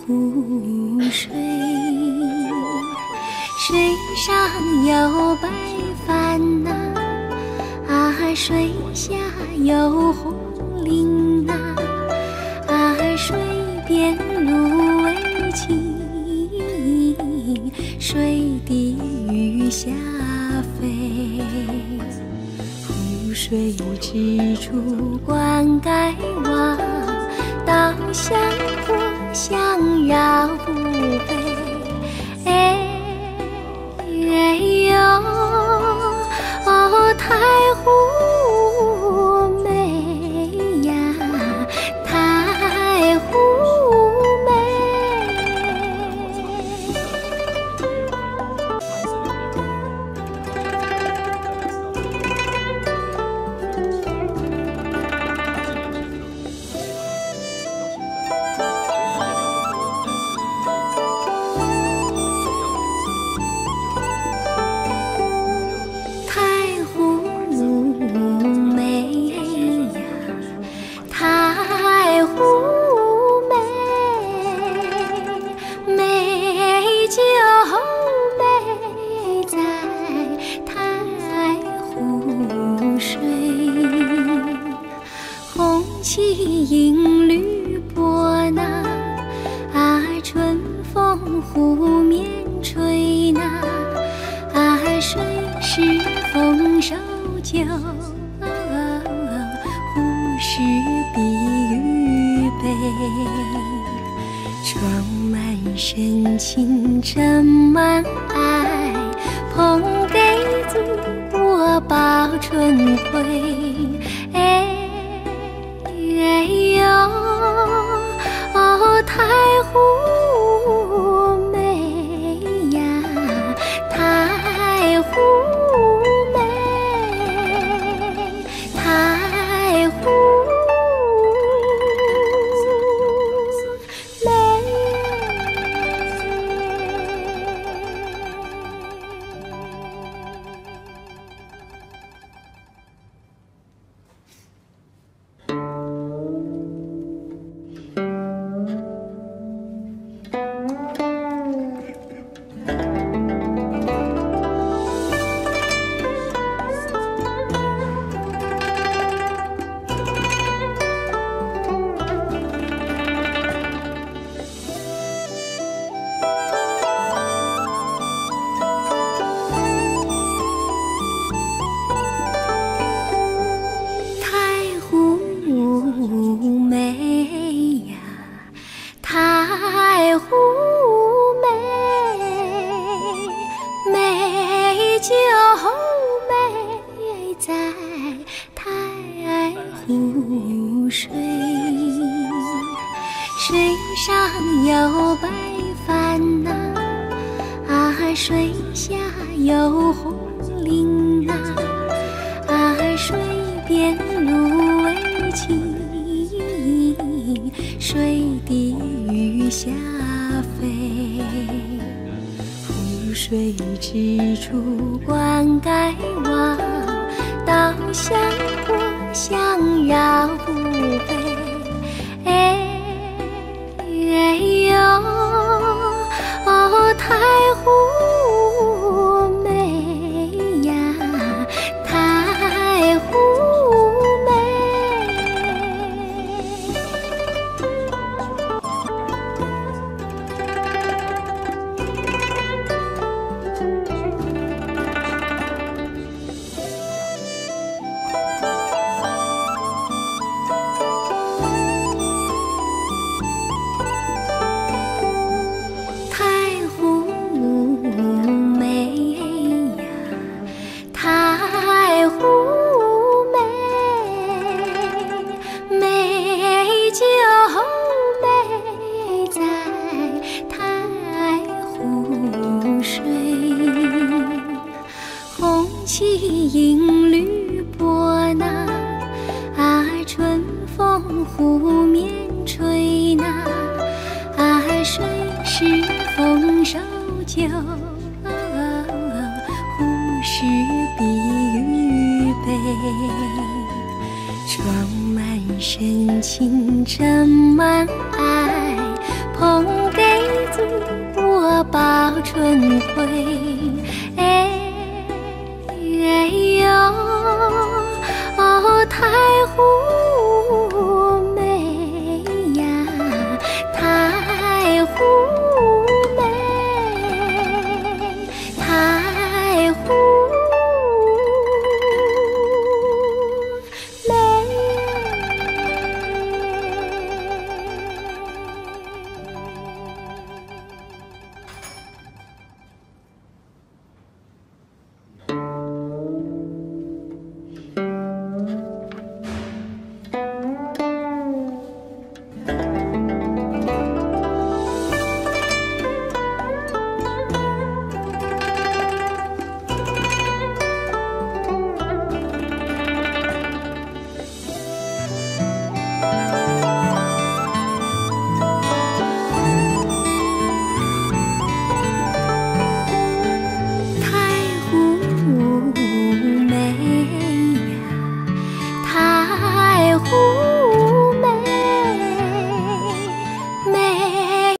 湖水，水上有白帆呐，水下有红菱呐，水边芦苇青，水底鱼虾飞。湖水之处灌溉望，稻香火香绕湖北。哎呦，哦，太湖美呀，太湖银缕波呐，春风湖面吹呐，水是丰收酒，湖是碧玉杯，装满深情盛满爱，捧给祖国报春晖。哎呦，哦，太湖美呀，太湖美，太湖美。太湖美，美就美在太湖水，水上有白帆呐，水下有红菱呐，水边芦苇青，水底鱼虾飞。湖水之处灌溉望，稻香火香绕湖北。哎呦，哦，太湖美呀，太湖银缕波呐，春风湖面吹呐，水是丰收酒，湖是碧玉杯，装满深情盛满爱，捧给春晖。